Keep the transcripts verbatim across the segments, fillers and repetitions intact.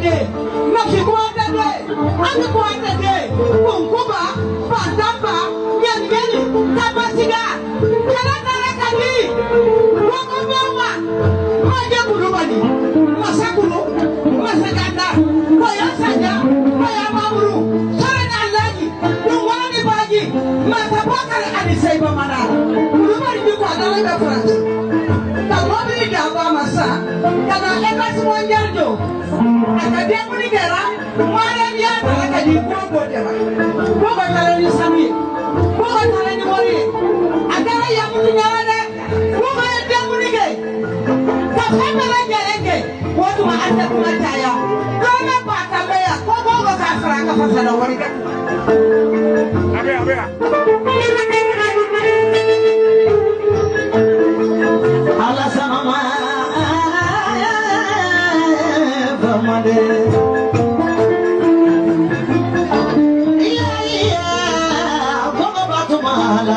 de nafi kuata de ani kuata de kunkuba pandamba nyangeni tabasiga kala kala kali wako mama maja kulubani masakulu masakanda koya sanja koya mamuru sarana alaji dungwani baji masabakare ani saiba manara kulubani biko adala be France tamobi damba masa kana ekas monjarjo akade muni gera mara dia akadi bobo dema bobo tala ni sami bobo tala ni mori agara ya mutu nyane bobo dia muni ge ta famela gerenge wotu ma anda kuma taya dole ba ta beya ko bobo ka fara ka fa na wori ka abe abe ala sama Made iya iya boga batu mala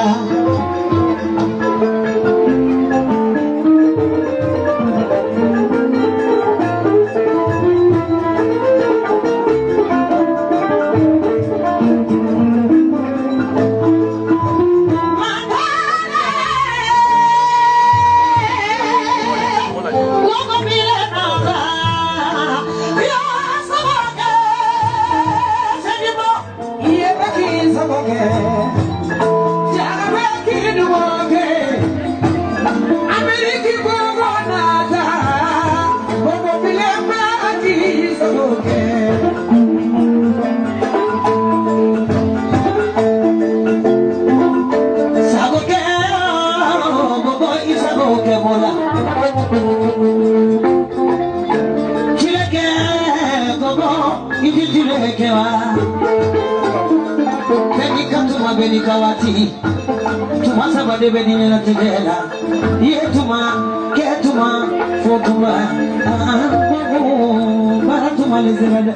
Benikawati, tuma sabade bedini na tijela, ye tuma, ke tuma, fo tuma, ah, bara tuma lezerada.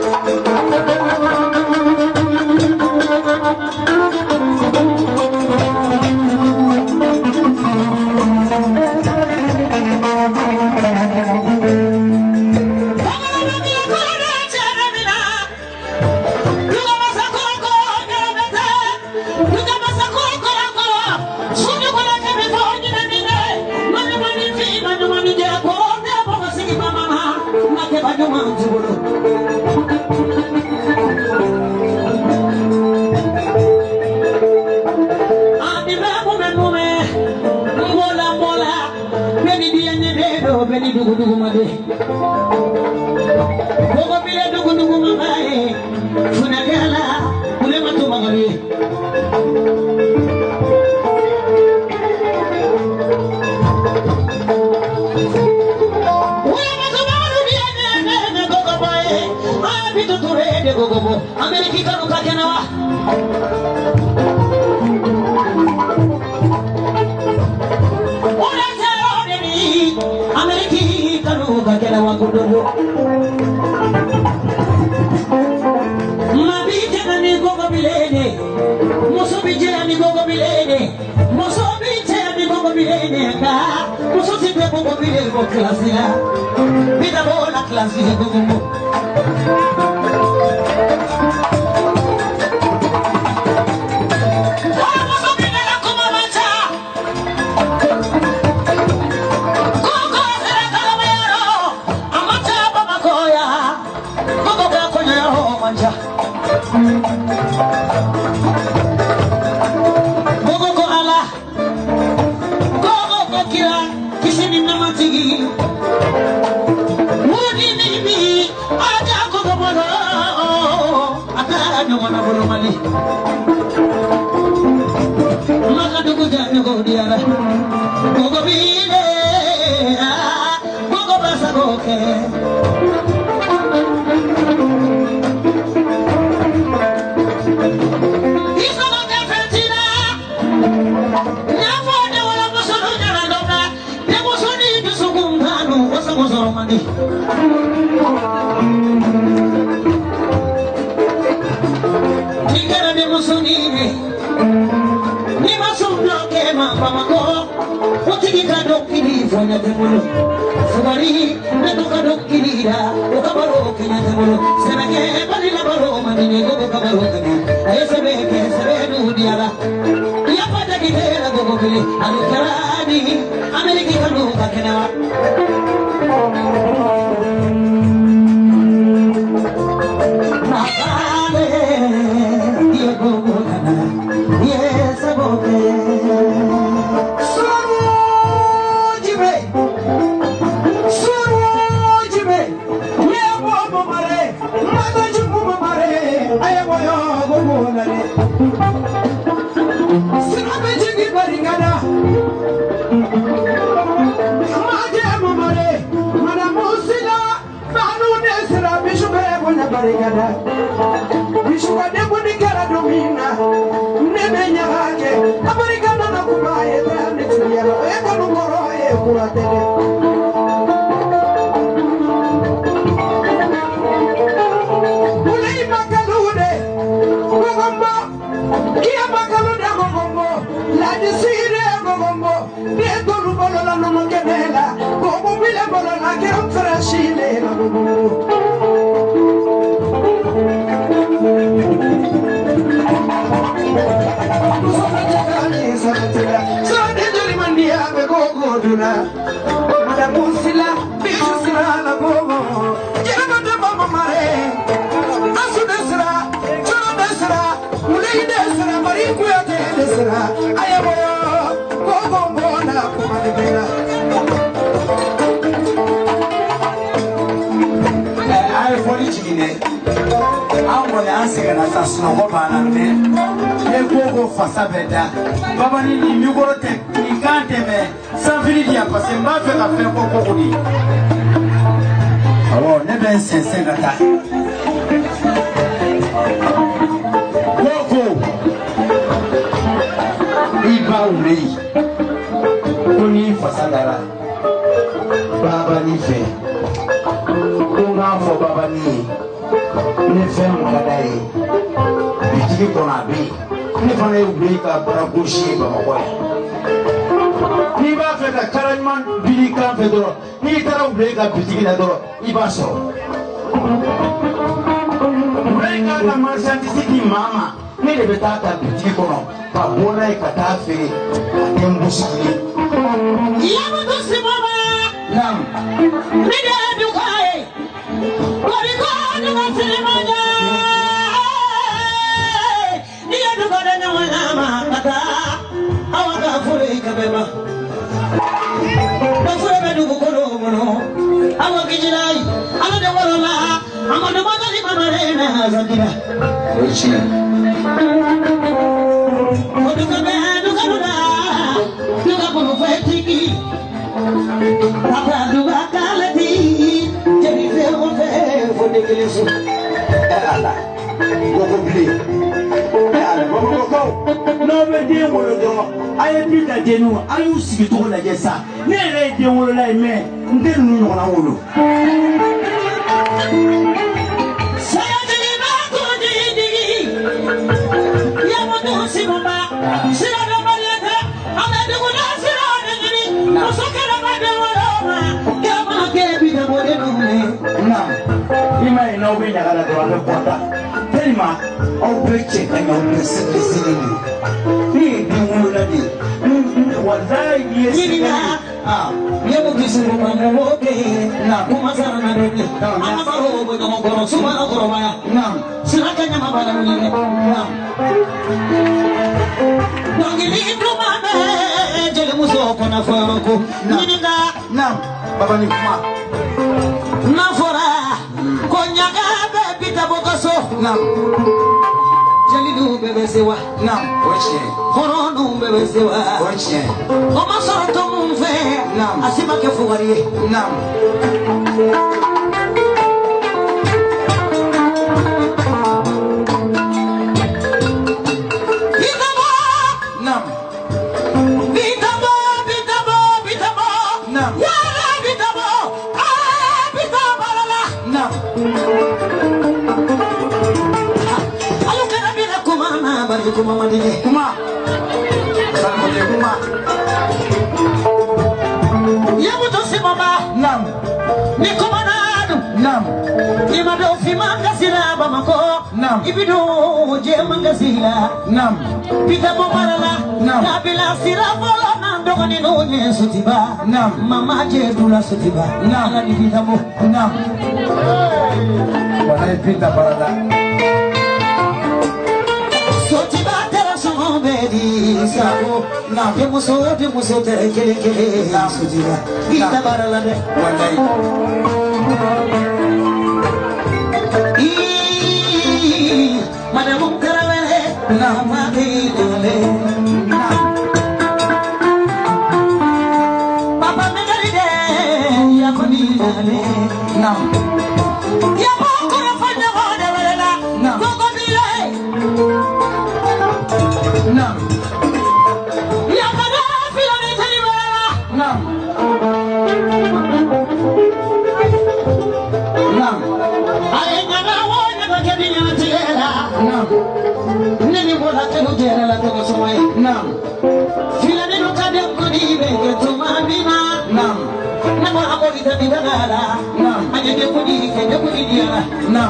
Thank you. dugu dugu made gogo bile dugu dugu mamae funagala ule matu magari ule matu magari ne ne gogo boy abi to ture de gogo bo ameriki kanu kakena wa Ameriki kanu kakela wakudogo Mabije na ni gogo bilene Muso bije na ni gogo bilene Muso bije na ni gogo bilene Ka Muso sipe gogo bilene Go klasi ya Bida bola klasi ya gogo mo Gogo ko ala Gogo ko kira Kisini namatigi Mudi nibi Aja gogo mono Akara nyomana bolo mali Maka dugu jani gogo diara Gogo bile Gogo basa goke Tingara de musonine ni masumlo ke mama mako otigi ka dokini fonya de bulu fugari na doka dokini da okabaro kenya de bulu semeke bali la baro manine gogo kabaro kenya ayo sebeke sebedu diara ya pada gidera gogo kili alukarani ameriki kanu kakenawa Bishuka debu nikara domina Nene nyahake Amerikana na kubaye Tani tuyalo Eka nungoro ye kuratele Ulei makalude Gogombo Kia makalude gogombo La disire gogombo Dieto lubolo la nomo kenela Gogo bile bolo la Kero mfrashile la gogombo Madam Musila, Bishusila, la Gogo, Jeremata Mama Mare, Asudesra, Chodesra, Mulay Desra, Mariquia Desra, I am Gogo Bona, Kumadera. I follow Chine. I'm going to answer and as a snowball and then Gogo Fasabeda. Baba Nini, you go to take. Sans finir parce que m'a fait la faire pour courir. Alors, ne ben c'est c'est la taille. Gogo, il va oublier. On y fait ça là. Baba ni fait. On a fait Baba ni. Ne fait mon gadaï. Il dit qu'on a bu. Ne fallait oublier qu'à bracocher Baba boy. Ni va faire la carrément bilican fedoro, ni tara oublier la boutique là dehors, il va sortir. Oublier la marchandise qui mama, ni le bétail à boutique non, pas bonne et catafé, et moussiki. Y'a pas de ce moment. Non. Ni de du caille. Quoi de quoi de cinéma. Ni de quoi de nama kata. Awaka fure kabeba. Na fure bedu bukolo mono. Zakira. Ochi. Oduka be duka duka. Duka kono fetiki. Papa duka kalati. Jadi fe o fe fo de kelesu. Ala. Gogo bli. Ala gogo gogo. No be de wolo do. Aye bi da de nu. Ayu sigi to la je sa. Ne re de wolo la me. Nde nu no na wolo. Ima ina obi nyagara do ane kwata. Telima obeche kanga obesele sele ni. Ni di wula di. Wazai yesi. Ah, yebo kisiru mamo oke. Na kuma sana na doni. Ama baro obo no goro suma no goro maya. Nam. Silaka nyama bala ni. Nam. Nongili plumame jele muso kona foroko. Ninga. Nam. Baba ni kuma. Nafora konyaga bebita bokoso nam jalidu bebesewa nam oche horono bebesewa oche oma soroto mumfe nam asima ke fugariye nam bitamo nam bitamo bitamo bitamo nam ayo kana bila kuma na bari kuma madine kuma salmone kuma ya muto simama nam ni kuma nadu nam ni mado fimanga sila bamako nam ibido je manga sila nam bita bomarala nam na bila sila bolo nam dogoni no nye sutiba nam mama je dula sutiba nam ni bita bo nam Wana ipita parada. Sotiba tera somo bedi sabo na de muso de muso tere kele kele na sotiba kita barala de Walai. I madam karawele na mati dole papa megari de ya koni dole na ya boko na fanya hoda wala na gogo bile na ya kada fila ne tani wala na na ay ngana wona ba kedi na tiela na nini bola tenu tera la to soy na fila ne no kadem ko di be to mabina na na ko abodi ta bidala na aje de ko di ke de ko di dia na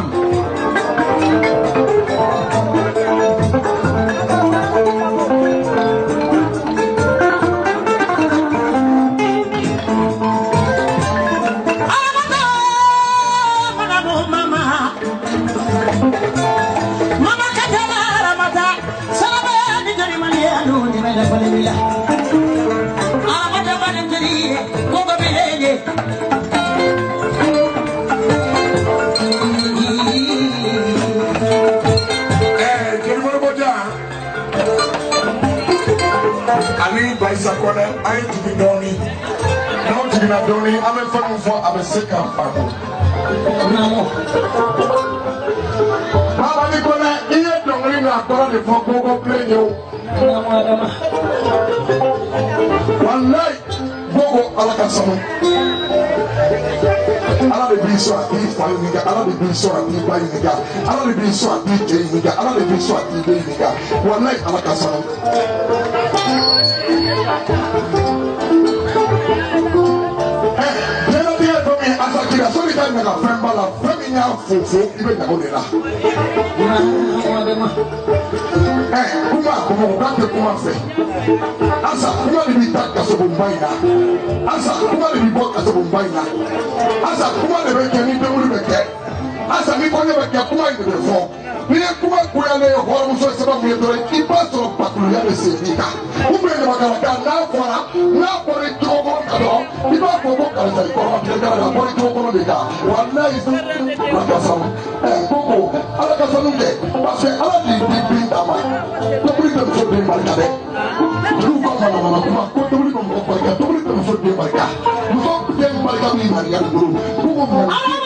Ali Baisakone, I to be doni. Now to be not doni, I'm a fan for a sick and fat. Mama Nicola, here don't ring a call for Gogo play you. One night, Gogo Alakasamo. Ala de bi so ati fa niga, ala de bi so ati ba niga, ala de bi so ati je niga, ala de bi so ati be niga. One night Alakasamo. Sorry, I'm not a friend, but I'm very young for even the only law. Eh, Kuma, Kuma, back to Kuma. Asa, Kuma, the big back as a Bumbaina. Asa, Kuma, the big book as a Bumbaina. Asa, Kuma, the back and the only back. Asa, we call it a Kuma in the form. We are Kuma, Kuyane, or Hormus, about me, the keepers of Patulia, the Sika. Who bring the Magana now for now for it to go on. dɔ i b'a fɔ ko karisa i kɔrɔ tigɛ kala la bɔri cogo kɔnɔ de kan walayi ala ka sanu ɛ ko ko ala ka sanu kɛ parce que ala de di bin d'a ma tobili tɛ muso den barika dɛ olu ka manamana kuma ko tobili bɛ mɔgɔ barika tobili tɛ muso den barika muso den barika b'i ŋaniya de bolo ko ko mɔ.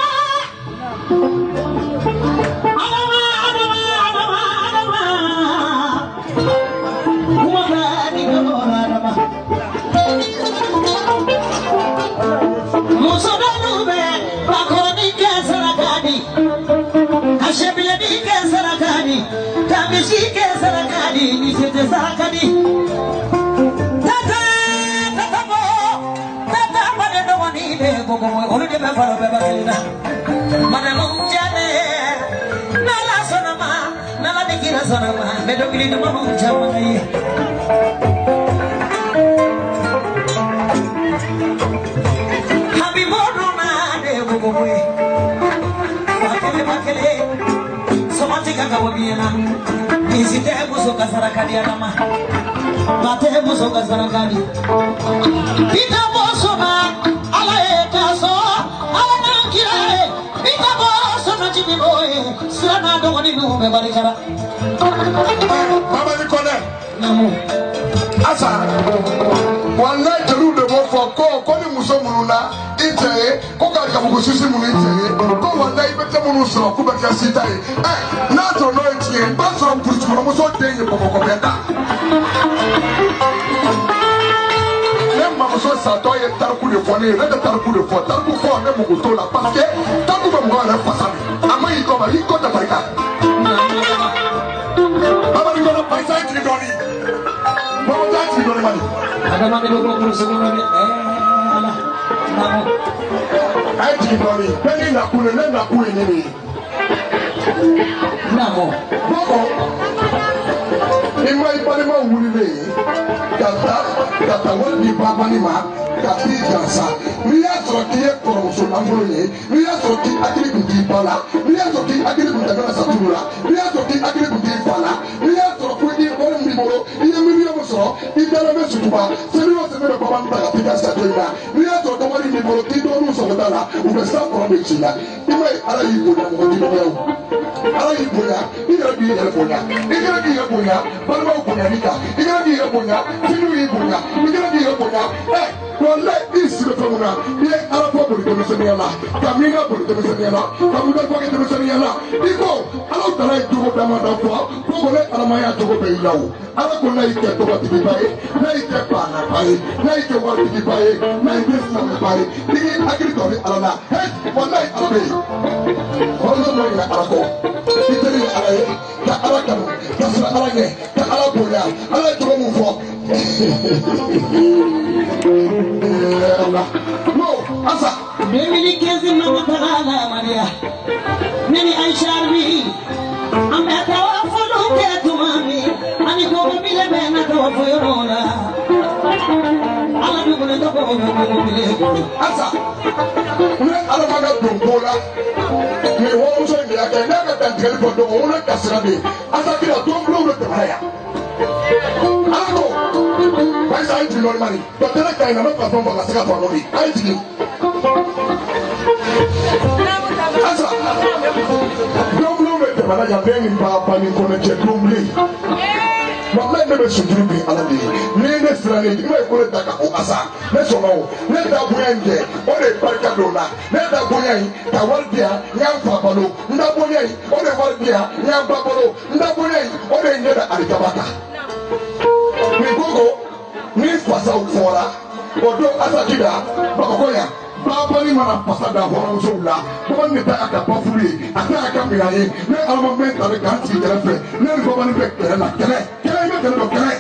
Sarakadi tata tata bo tata mane do woni de go go olu de be faro be bakelina mane mum jane nala sonama nala de kira sonama be do gili do mum jamai habi moduna de go go we bakele bakele somatika ka wabina Isite muso kasarakadi adama, bate muso kasarakadi. Kita boso ma, ala ekaso, ala nankire. Kita boso na jibi boy, sirana dongoni nube barikara. Baba ni kone. Namu. Asa, wallahi jelu de mo fo ko ko ni muso mununa ite ko ka ka bugo sisi munu ite ko wallahi bete munu so ko bete sita e eh na to no ite ba so putu mo so den ye ko ko beta nem ma so sa to ye tarku de fo ne re de tarku de fo tarku fo ne mo ko to la parce que tarku ba mo re fa sa ama yi ko ba yi ko ta barika baba ni ko paisa ite doni baba ta ite doni mani ada mami do ko so ko ne eh ala namu ai ite doni beni na ku ne na ku ni ni namu boko ima ibalima wulile kata kata wali baba ni ma kati gansa ni ya sɔrɔ k'i ye kɔrɔmuso lankolon ye ni ya sɔrɔ k'i hakili kun t'i ba la ni ya sɔrɔ k'i hakili kun tɛ fɛn saturu la ni ya sɔrɔ k'i hakili kun t'i fa la ni ya sɔrɔ ko i wari min b'i bolo i ye miliyɔn min sɔrɔ i dalen bɛ sutuba seli o seli bɛ baba ta ka t'i ka sato in na ni ya sɔrɔ ko wari b'i bolo k'i dɔgɔninw sɔgɔda la u bɛ siran kɔrɔ bɛ ci la i ma ye ala y'i bonya mɔgɔ t'i bonya o ala y'i bonya i yɛrɛ b'i yɛrɛ bonya i yɛrɛ b'i yɛrɛ bonya balimaw bonyani kan i yɛrɛ b'i yɛrɛ bonya finiw y'i bonya i yɛrɛ b'i yɛrɛ bonya ɛ walayi i sigi fɛn mun na i ye ala fɔ boli denmisɛnninya la ka min ka boli denmisɛnninya la ka mun ka fɔ kɛ denmisɛnninya la i ko ala tala ye jogo dama da fɔ ko ko ne alamaya jogo bɛ i la o ala ko n'a y'i kɛ tɔgɔtigiba ye n'a y'i kɛ banaba ye n'a y'i kɛ waritigiba ye n'a y'i kɛ silamɛba ye i k'i hakili to ni ala la ɛ walayi ala bɛ yen hɔrɔnso dɔ yɛrɛ ala kɔ i teri ye ala ye ka ala kanu ka sira ala ɲɛ ka ala bonya ala ye jogo mun fɔ no asa Bemili kezi mamatala Maria Nini Aisharbi Ameta wa fulu ketu mami Ani kogo bile bena kawa foyorola Ala dugule toko kogo bile asa ne ala maga dongola ni wo so ndi aka na ka tantel ko do wona kasra be asa kila dongola te haya ako paisa ai tilo mani to tele kai na pa bomba la saka to no bi ai tilo asa dongola te bana ya be ni ba pa ni ko ne je dongola wallahi ne be sujuru bi ala de ne ne sirane ni me ko le taka o asa ne so no ne da buya nge o le barka do na ne da buya yi ta walbia nyam papalo nda buya yi o le walbia nyam papalo nda buya yi o le nge da alikabata ni gogo ni fasa o fora odo asa kida bakoya baba ni mana pasada horo so la baba ni ta aka pafuli ata aka miyaye ne alma men ta ka ti kele fe ne baba ni be kele na kele kele me kele do kele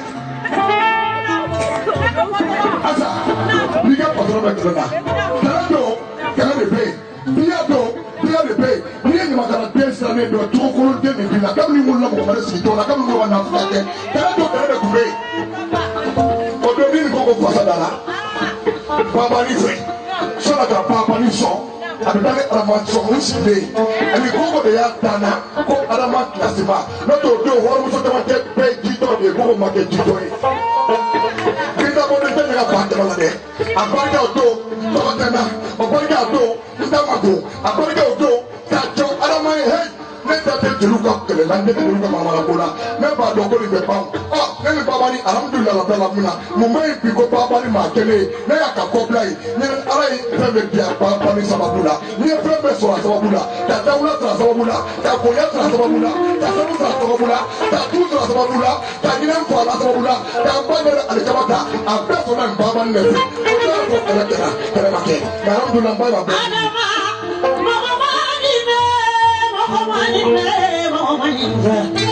asa ni ka patro be kele na kele do kele de be biya do biya de be ni ni makara pesa ne do to ko de ni bi na kam ni mun la mo mare si to na kam ni wa na fa ke kele do kele de ku be odo ni ko ko pasada la baba ni fe sọ́nà kan pàápàá ní sọ àbíbálẹ̀ aramatọ̀ ń sì lé ẹni kókò de yà dáná kó adama kílásì ma lọ́tọ̀ òde òwò ọ̀rọ̀ muso tẹ́wọ́n tẹ́ bẹ́ẹ̀ jíjọ́ de kókò má kẹ́ jíjọ́ yẹ. kí n dábọ̀ ní tẹ́lẹ̀ ka ba de la de abarika odo tawatana abarika odo ndamago abarika odo ta jo adama he ne ta te juru ka kele la ne te juru ka mama ko la me ba do ko ni be pa oh ne ni baba ni alhamdulillah rabbil alamin mo mai bi ko baba ni ma kele ne ya ka ko blai ne ala yi te be dia pa pa ni sababula ni e pre be so sababula ta ta ula tra sababula ta ko ya tra sababula ta ta tra sababula ta tu tra sababula ta ni ne ko ala sababula ta ba ne ala kabata a be so na baba ni ne ko ta ko kele kele kele ma ke alhamdulillah baba adama mama mani ne mama mani ne mama mani ne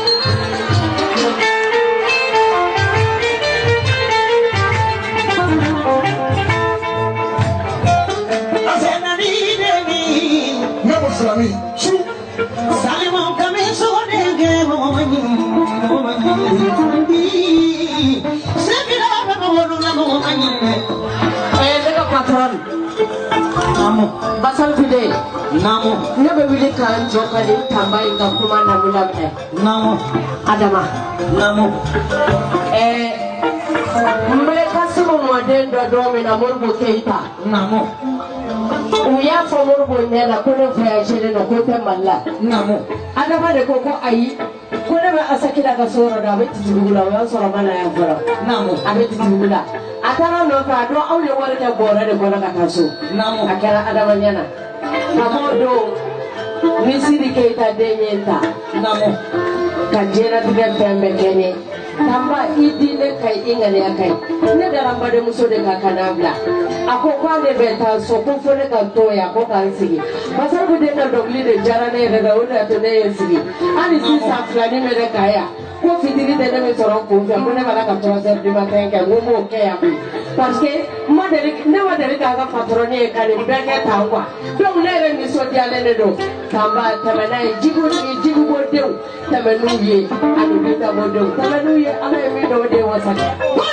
Salami, chou. Salimon kami sodenge momani, momani. Sekira momonu na momani. Eh, lega patron. Namu, basal fide. Namu, Nebe wili kan jokali tambai ngakuma na mulamne. namu, Adama. namu. Eh, mbele kasimu mwadendo domi na Morbo Keita. Namu, Uya fo Morbo nyela kone voyager no kote malla. namu. Adama de koko ayi. Kone ba asakida ka soro da be titibula wa soro mana ya fara. Namu, Abe titibula. Atara no ka do awle wala de bora de bona ka taso. namu. Akara Adama nyana. Kamodo Misiri Keita denyenta. Namu, Kajera tiga pembe kene. Tamba idi ne kai ingane akai. Ne daramba de muso de kakanabla. Ako kwa ne beta so ko fone ka toya ko kan sigi. Basar bu de na dogli de jara ne de da wona to ne sigi. Ani si sa flani me de kaya. Ko fitiri de ne me soro ko fa ko ne bala ka trois heures du matin ka wo mo ke ya. Parce que moi de ne wa de ka ga patroni e kale be ke tangwa. Donc ne re mi so dia ne do. Tamba tamana jigu ni jigu bo dew. Tamanu ye anu bi ta bo dew. Tamanu ye ala mi do de wasaka.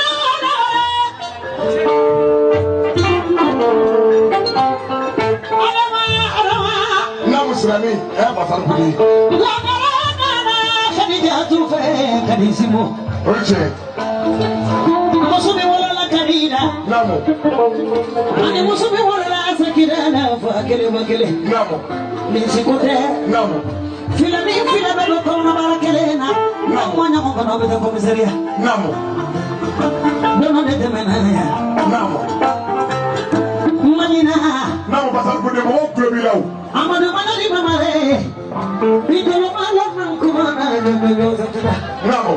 Adama, adama. Namu Salami, eh basal kudi. La la la la, Khadija tu fe kadisimo. Oche, Musubi wala la kadida. namu, Ani musubi wala la sakira na fa kele makele. namu, Min sikote. namu, Fila mi fila bebe kona barakele na. Na mwanya mungu na bebe komisaria. namu, Dono de temena ya. namu, Manina. namu basal kudi mo ko bi law. Amadu manali mamare. Bidolo malo kumana de bebe osatida. Namu,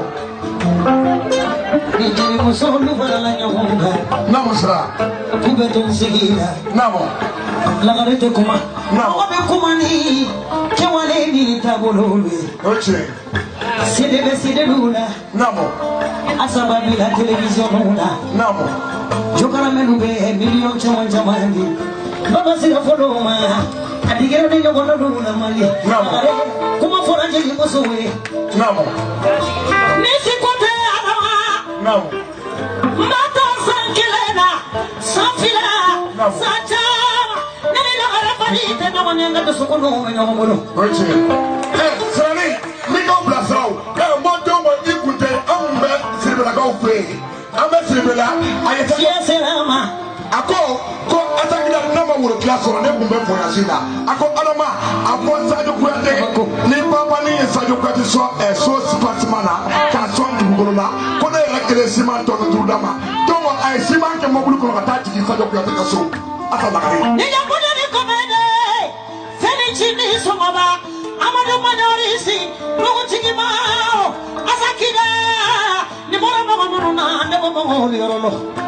Nijini musolu barala nyamunga. namu sra, Kube tunsigira. namu, Lagarete kuma. Naam. Wabe kumani. Kewale ni tabululu. oche, Sidebe sidelula. namu, Asababi la television nuna. namu, Jokara menube million chawan chamandi. Baba sira foloma. Adigero de yogono nuna mali. Naam. Kuma fora je yimosowe. namu, Nisi kote adama. namu, Mata sankilena. Safila. Naam. Sachama. Nani la arafani tena wanenga tusukuno wenyomono. oche. Eh, Salami, mi ko blasao. Eh, mo to mo ikunte ambe siribela go free. Ambe siribela ayeta Siya selama. ako ko atakida nama wuro class on ne bumbe fo yasina. Ako alama abo sajo kwete ni papa ni sajo kwete so eh so sportsmana ka so ndugolola ko ne rekele siman to no dama. To wa ay siman ke mobulu ko ka tati sajo kwete ka so. Ata bakari. Nija kuja ni komede. Feni chini somaba. Amadu manyorisi. Mungu chiki mao. Asakida. Ni mora mungu mungu na. Nebo mungu liyorolo.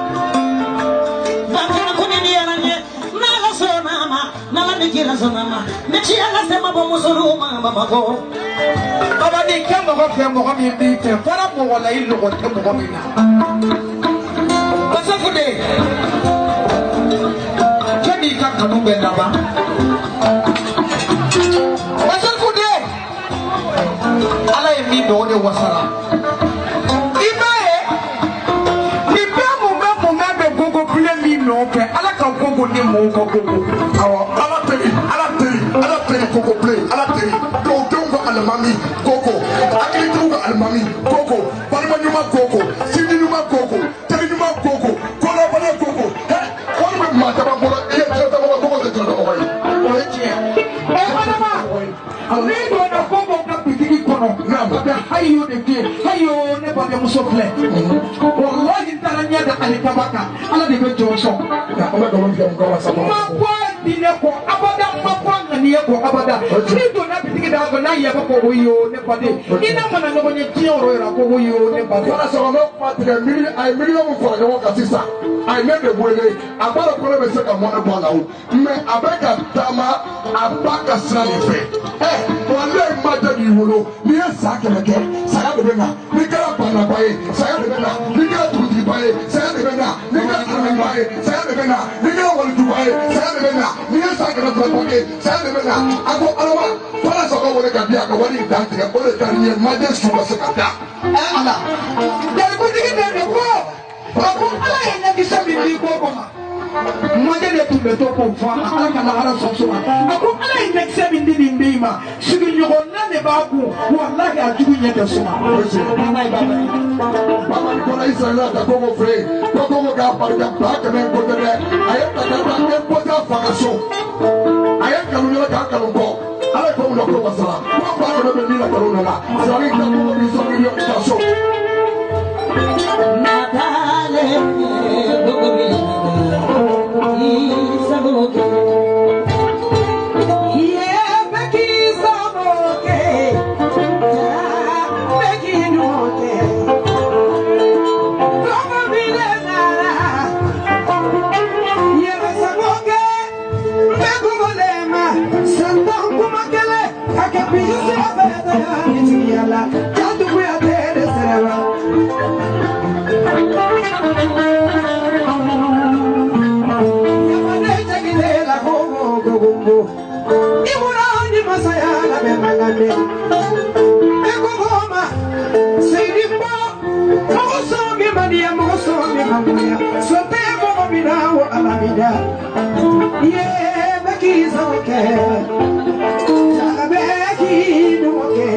Bakina kuni ni yaranye. Nala so nama. Nala nikira so nama. Nichi ala sema bomu solu mama mako. Baba ni kemo ko fe mo ko mi bi te fara mo wala ilu ko te mo ko mi na. Basa fude. Kedi ka kanu be na ba. Basa fude. Ala e mi do de wasara. Ibe ni be mo be mo me be gogo pule mi no pe ala ka gogo ni mo ko gogo. Awa ala teri ala teri ala teri koko play ala teri. Do dongo alamami koko. Akili dongo alamami koko. Balma nyuma koko. Sidi nyuma koko. Teri nyuma koko. Kola de muso filɛ wallahi taara ɲɛ da ale kabaka ala de bɛ jɔn sɔn ma bɔ diinɛ kɔ abada ma bɔ ŋaniya kɔ abada ni donna bitigi da kɔ n'a yɛbɛ ko o ye o ne baden i n'a mana ɲɔgɔn ye diɲɛ yɔrɔ yɔrɔ ko o ye o ne baden wala sɔrɔ ne kuma tigɛ mili a ye miliyɔn min fara ɲɔgɔn kan sisan a ye ne de wele a b'a dɔn ko ne bɛ se ka mɔnɛ bɔ a la o mɛ a bɛ ka taama a ba ka sira de fɛ ɛ wale ma jɛ k'i wolo n'i ye san kɛmɛ kɛ saya de bɛ na n'i kɛra banaba ye saya de bɛ na n'i kɛra dugutigiba ye saya de bɛ na n'i kɛra karamɔgɔba ye saya de bɛ na n'i kɛra walijuba ye saya de bɛ na n'i ye san kɛmɛ fila kɛ saya de bɛ na a ko alama fana sɔgɔ wele ka di a ka wari in dan tigɛ o de ka di n ye majɛ su ka se ka da. ɛ ala jarikutigi bɛ de ko a ko ala ye ɲɛkisɛ min di ko ko ma mɔjɛ de tun bɛ to k'o fɔ a ala ka lahara sɔn so ma a ko ala ye ɲɛkisɛ min di nin den ma sigiɲɔgɔnna de b'a kun walahi a jugu ɲɛ tɛ suma. Baba kɔnɔ Israɛl ta Kongo fɛ yen ko Kongo k'a barika ba kɛmɛ ko tɛ dɛ a ye ta ka taa kɛ kɔta faga so a ye kanu ɲɛna k'a kanu kɔ ala ye ko mun na ko masala ko ba kɛmɛ bɛ min na kanu nana sari ka Kongo bi sɔn miliyɔn ta so. Natale Kongo bi isaboke ye beki isaboke beki nuke Kongo bi nara ye isaboke beko golema santa kumakele akapiyo se abeta ni yala jadu ya tere sereba Imurani masaya la bemangane Ekogoma Seydimbo Mogoso mi mania mogoso mi mamuya Sote mogo minawo alamida Ye beki zoke Jaga beki nuke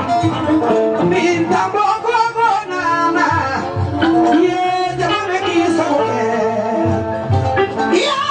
Minta mogo gonana Ye jaga beki zoke Yeah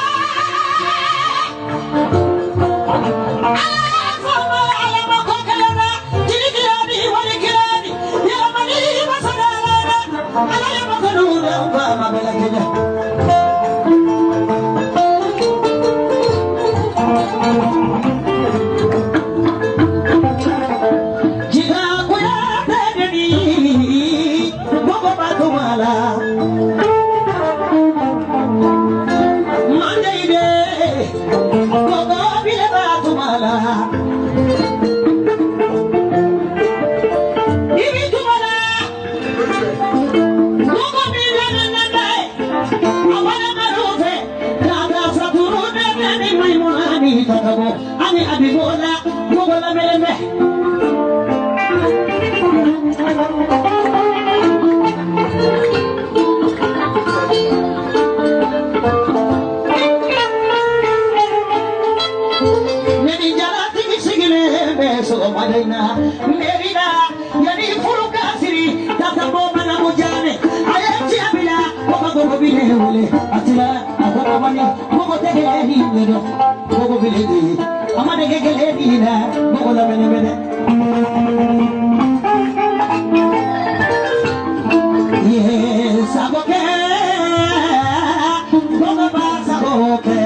Ani abibola, bola meleme. Neni jalati misigile beso madina, merida yani furuka siri tata boba na mujane ayati abila boba boba bile ule atila akoko mani boba tegele ni nyo boba bile ni amade gegele ni na boba la mene mene yes aboke boba ba saboke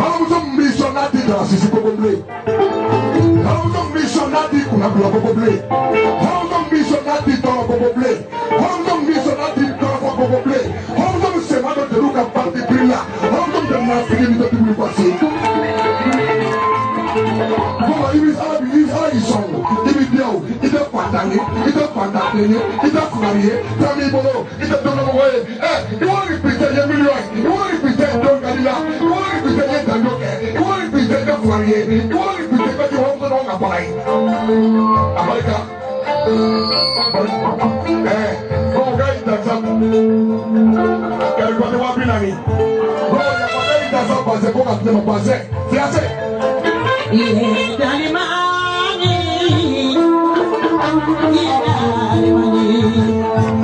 Hausa missionati da sisi kokoble. Hausa missionati kuna bula kokoble. Hausa missionati tolo kokoble. Hausa missionati tolo kokoble. Hausa semado de luka parti brilla. Hausa de na fini de tulu kwasi. Baba ibi sala bi ibi sala isongo. Ibi biao, ide pandani, ide pandani, ide flarie, tami bolo, ide dono moye. Eh, you want to repeat the million? You want to repeat the Don Galila? You want to repeat the Dandoke? You want to repeat the flarie? You want to repeat the you want to know about it? America. Eh, go guys that's up. Kari kwa tewa binami. Go ya kwa guys that's up. Pase go kwa tema pase. Siase. Ye dalimani, ye dalimani.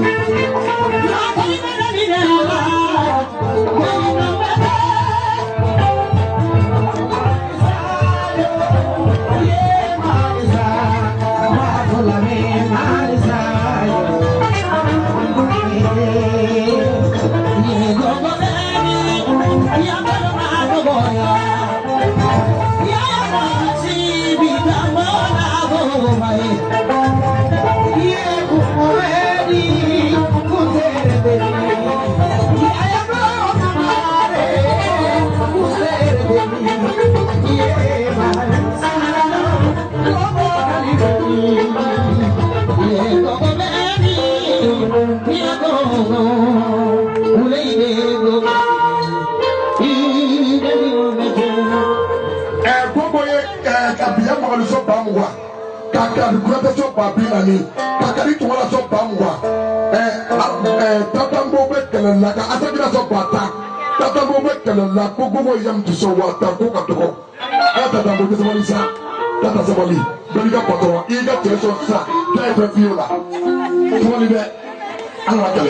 Kakari kurata so babila ni kakari tuwala so bamwa eh eh tatambo bekele la ka asabira so bata tatambo bekele la ko gogo yam tu so wata ko ka to ko tatambo ke sabali sa tata sabali bali ka poto i ga te so sa ta ta fiola tuwali be ala kale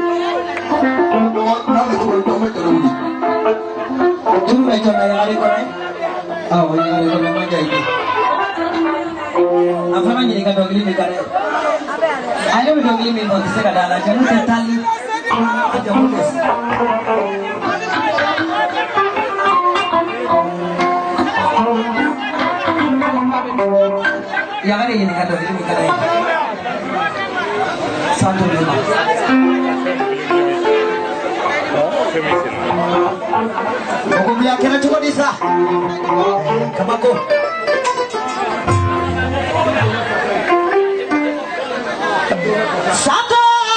na le ko to me ka ru tu me ka na yari ko nai ah wo yari ko me jai Afana nyeri ka dogili mi kare. Ayo mi dogili mi bot se kada la janu tali. Jamu des. Ya kare ini ka dogili mi kare. Satu lima. Aku bilang kena cuba desa. Kamaku. Satu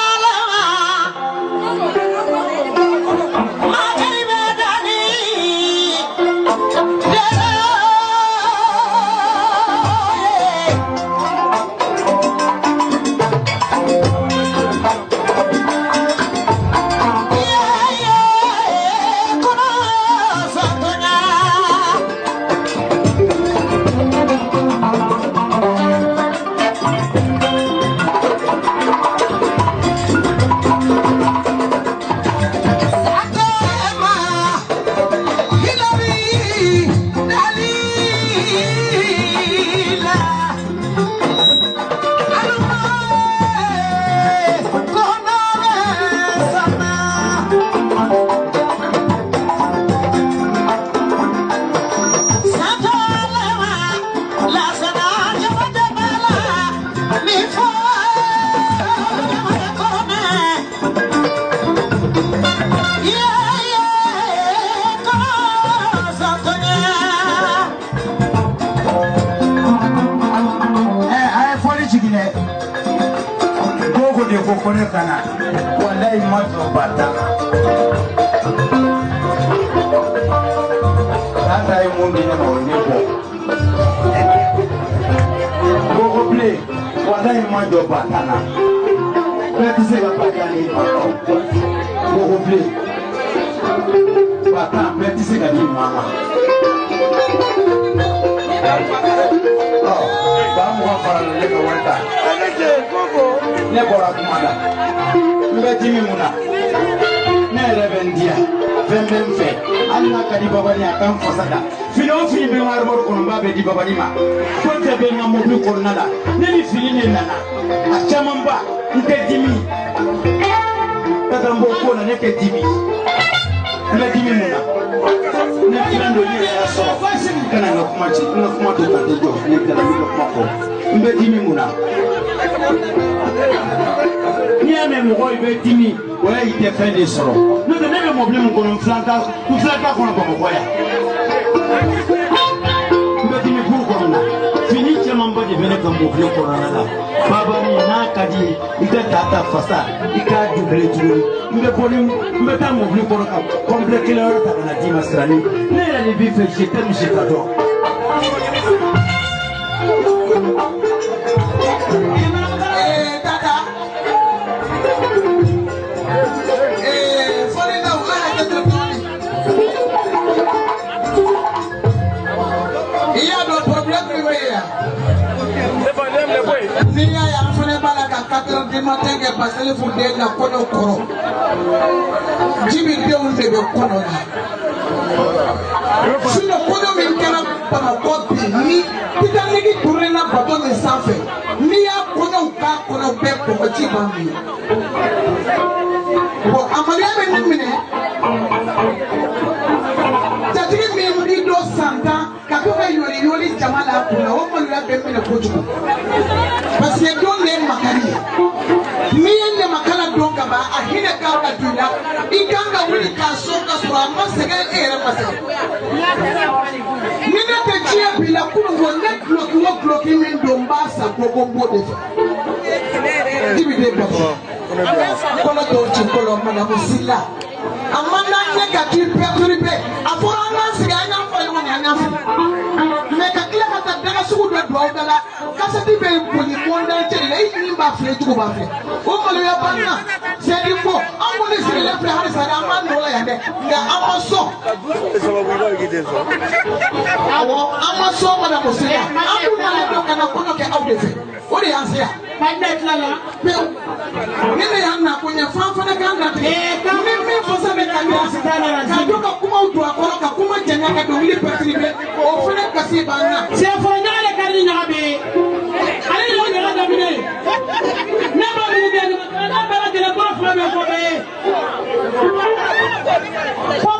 Kone kana wallahi mazo bata anda yi mundi na mawne ko go go play wallahi mazo bata na peti se ba ka ni go go play bata peti se ka ni mama oh ba mu wa fara le ka wanta ne bora kumada mbeti mi muna ne revendia fembe mfe alla kadi babani akam fasada fino fini be war mor kono babe di babani ma konte be ngam mo ko nada ne ni fini ne nana achama mba nke dimi tata mbo ko na ne ke dimi ne dimi muna ne filando ni kana nga kuma ci nga kuma to ta to jo ni kana mi ko kuma ko mbe dimi muna ni ame mo ko ibe dimi wala ite fe de soro no de nebe mo blemu ko no flanta ku flanta ko no ko ya mbe dimi ku ko na fini chama mbadi bene ko mo blemu ko na la baba ni na kadi ika tata fasa ika duble tulu mbe boni mbe ta mo blemu ko ka complet clair ta na di masrani ne la ni bi fe je t'aime je t'adore Niya ya fane bala ka quatre du matin ke passer pour de na kono koro jibi de on de kono na sino kono min kana para kopi ni kita legi tourner na bateau de sanfé ni ya kono ka kono be ko jiba mi bo amalia be ni mine tatigi mi mi do santa ka ko be yori yori jamala ko na o mo la be mine ko juko parce que don le makari mi yende makala don ka ba a hina ka ka dula ikanga wuri ka so ka so amma sege ere mase ni ne te chia bila kungo net bloki wo bloki min don ba sa gogo bode dibi de ba kono do ci kolo mana musilla amma na ne ka ti pe pe afora na sege anya fa yo nya nya me ka kila ka ta daga sugu do do dala kasati be poli monda tele e ni ba fle tuko ba fle o mo le ya banna se di ko an ko ni sire le fle har sa da man no la ya de nga amaso awo amaso mana mo se ya an ku na le do kana ko no ke awde fe o de yan se ya pa net la la pe ni ne yan na ko nya fa fa na kan ga te ni mi fo sa be ka ya ka do ka kuma utu akoro ka kuma janya ka do li petribe o fle ka si banna se fo nya le kari nya be ale yo nya da bi ne na ba mi be na ba la de la ko fo be ko be